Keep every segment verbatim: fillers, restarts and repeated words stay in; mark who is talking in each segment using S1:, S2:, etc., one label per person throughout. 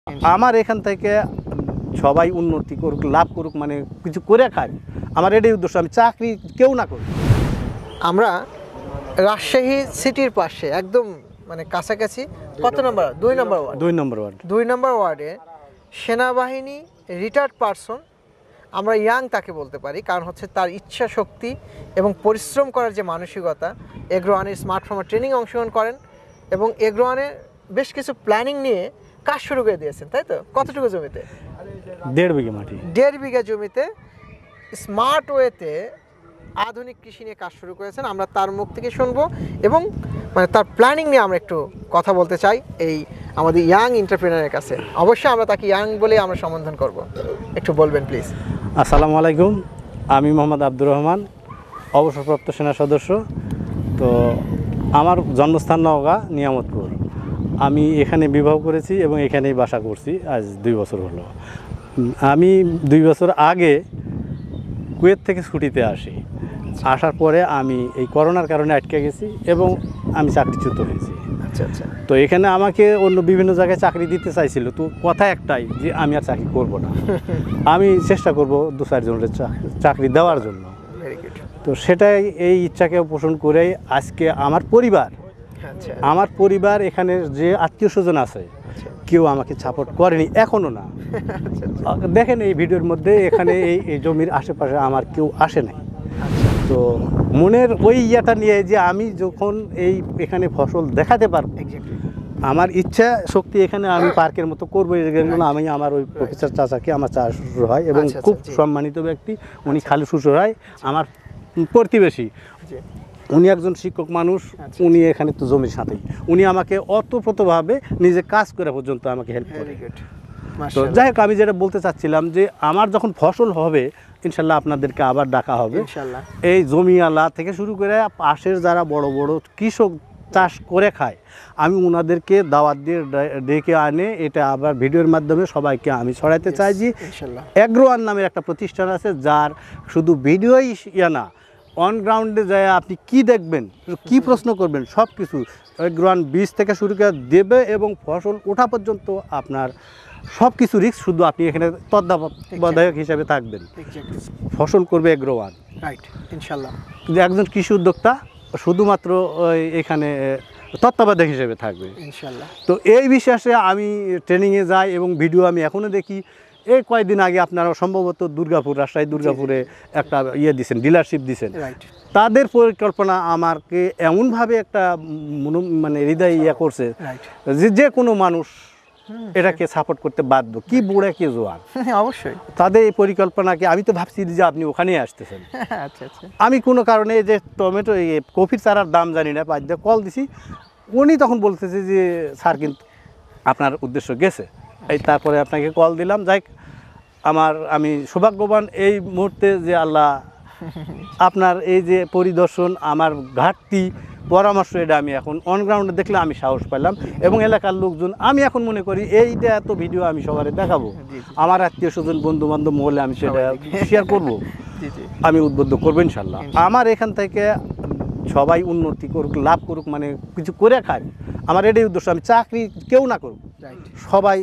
S1: আমার এখান থেকে সবাই উন্নতি করুক, লাভ করুক, মানে কিছু করে খায়, আমার এটাই উদ্দেশ্য। আমি চাকরি কেউ না করি।
S2: আমরা রাজশাহী সিটির পাশে একদম মানে কাছাকাছি কত নম্বর? দুই নম্বর ওয়ার্ড।
S1: দুই নম্বর ওয়ার্ড
S2: দুই নম্বর ওয়ার্ডে সেনাবাহিনী রিটায়ার্ড পারসন, আমরা ইয়াং তাকে বলতে পারি, কারণ হচ্ছে তার ইচ্ছা শক্তি এবং পরিশ্রম করার যে মানসিকতা। এগ্রোয়ানের স্মার্ট ফার্মার ট্রেনিং অংশগ্রহণ করেন এবং এগ্রোয়ানের বেশ কিছু প্ল্যানিং নিয়ে কাজ শুরু করে দিয়েছেন, তাই তো? কতটুকু জমিতে?
S1: দেড় বিঘা মাটি।
S2: দেড় বিঘা জমিতে স্মার্ট ওয়েতে আধুনিক কৃষি নিয়ে কাজ শুরু করেছেন। আমরা তার মুখ থেকে শুনবো এবং মানে তার প্ল্যানিং নিয়ে আমরা একটু কথা বলতে চাই এই আমাদের ইয়াং এন্টারপ্রেনারের কাছে। অবশ্যই আমরা তাকে ইয়াং বলে আমরা সম্বোধন করব, একটু বলবেন প্লিজ।
S1: আসসালামু আলাইকুম, আমি মোহাম্মদ আব্দুর রহমান, অবসরপ্রাপ্ত সেনা সদস্য। তো আমার জন্মস্থান নওগাঁ নিয়ামতপুর। আমি এখানে বিবাহ করেছি এবং এখানেই বাসা করছি আজ দুই বছর হলো। আমি দুই বছর আগে কুয়েত থেকে ছুটিতে আসি। আসার পরে আমি এই করোনার কারণে আটকে গেছি এবং আমি চাকরিচ্যুত হয়েছি।
S2: আচ্ছা আচ্ছা।
S1: তো এখানে আমাকে অন্য বিভিন্ন জায়গায় চাকরি দিতে চাইছিল, তো কথা একটাই যে আমি আর চাকরি করব না, আমি চেষ্টা করব দু চারজনের চাকরি দেওয়ার জন্য। তো সেটাই, এই ইচ্ছাকে পোষণ করে আজকে আমার পরিবার আমার পরিবার এখানে যে আত্মীয় স্বজন আছে কেউ আমাকে সাপোর্ট করেনি, এখনো না। দেখেন এই ভিডিওর মধ্যে এখানে এই এই জমির আশেপাশে আমার কেউ আসে নাই। তো মনের ওই ইয়েটা নিয়ে যে আমি যখন এই এখানে ফসল দেখাতে পারবো, আমার ইচ্ছা শক্তি এখানে আমি পার্কের মতো করবো। এই জন্য আমি আমার ওই প্রফেসর চাচাকে, আমার চাচা শ্বশুর হয় এবং খুব সম্মানিত ব্যক্তি, উনি খালু শ্বশুর হয়, আমার প্রতিবেশী। উনি একজন শিক্ষক মানুষ, উনি এখানে তো জমির সাথেই, উনি আমাকে অতপ্রতভাবে নিজে কাজ করে পর্যন্ত আমাকে হেল্প করে। তো যাই হোক, আমি যেটা বলতে চাচ্ছিলাম যে আমার যখন ফসল হবে ইনশাল্লাহ আপনাদেরকে আবার ডাকা হবে। এই জমিওয়ালা থেকে শুরু করে পাশের যারা বড় বড় কৃষক চাষ করে খায়, আমি ওনাদেরকে দাওয়াত দিয়ে ডেকে আনে এটা আবার ভিডিওর মাধ্যমে সবাইকে আমি ছড়াইতে চাই যে এগ্রোয়ান নামের একটা প্রতিষ্ঠান আছে, যার শুধু ভিডিওই ইয়া না, অন গ্রাউন্ডে যায় আপনি কি দেখবেন, কি প্রশ্ন করবেন, সব কিছু এগ্রোয়ান বীজ থেকে শুরু করে দেবে এবং ফসল ওঠা পর্যন্ত আপনার সব কিছু রিস্ক, শুধু আপনি এখানে তত্ত্বাবধায়ক হিসাবে থাকবেন। ফসল করবে এগ্রোয়ান,
S2: রাইট, ইনশাল্লাহ।
S1: একজন কৃষি উদ্যোক্তা শুধুমাত্র এখানে তত্ত্বাবধায়ক হিসেবে থাকবে
S2: ইনশাল্লাহ।
S1: তো এই বিশ্বাসে আমি ট্রেনিংয়ে যাই এবং ভিডিও আমি এখনও দেখি। এই কয়েকদিন আগে আপনারা সম্ভবত দুর্গাপুর, রাজশাহী দুর্গাপুরে একটা ইয়ে দিচ্ছেন, ডিলারশিপ দিচ্ছেন। তাদের পরিকল্পনা আমাকে এমনভাবে একটা মানে হৃদয় ইয়ে করছে যে যে কোনো মানুষ এটাকে সাপোর্ট করতে বাধ্য, কি বুড়া কি জোয়ান।
S2: অবশ্যই
S1: তাদের এই পরিকল্পনাকে, আমি তো ভাবছি যে আপনি ওখানেই আসতেছেন।
S2: আচ্ছা আচ্ছা। আমি
S1: কোনো কারণে যে টমেটো কফির চারার দাম জানি না, পাঁচ দিয়ে কল দিছি, উনি তখন বলতেছে যে স্যার কিন্তু আপনার উদ্দেশ্য গেছে, এই তারপরে আপনাকে কল দিলাম। যাই আমার আমি সৌভাগ্যবান এই মুহূর্তে যে আল্লাহ আপনার এই যে পরিদর্শন, আমার ঘাটতি পরামর্শ, এটা আমি এখন অনগ্রাউন্ডে দেখলে আমি সাহস পেলাম এবং এলাকার লোকজন, আমি এখন মনে করি এইটা এত ভিডিও আমি সবারে দেখাবো, আমার আত্মীয় স্বজন বন্ধু বান্ধব মহলে আমি সেটা শেয়ার করবো, আমি উদ্বুদ্ধ করবো ইনশাল্লাহ। আমার এখান থেকে সবাই উন্নতি করুক, লাভ করুক, মানে কিছু করে খায়, আমার এটাই উদ্দেশ্য। আমি চাকরি কেউ না করুক, সবাই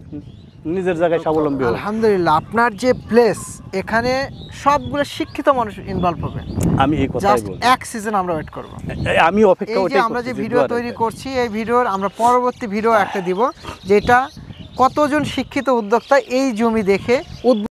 S1: নিজের জায়গায় স্বাবলম্বী।
S2: আলহামদুলিল্লাহ, আপনার যে প্লেস, এখানে সবগুলো শিক্ষিত মানুষ ইনভলভ হবে।
S1: আমি এই কথাই বলবো,
S2: এক সিজন আমরা ওয়েট করব।
S1: আমি অপেক্ষা করছি।
S2: আমরা যে ভিডিও তৈরি করছি, এই ভিডিওর আমরা পরবর্তী ভিডিও একটা দিব, যেটা কতজন শিক্ষিত উদ্যোক্তা এই জমি দেখে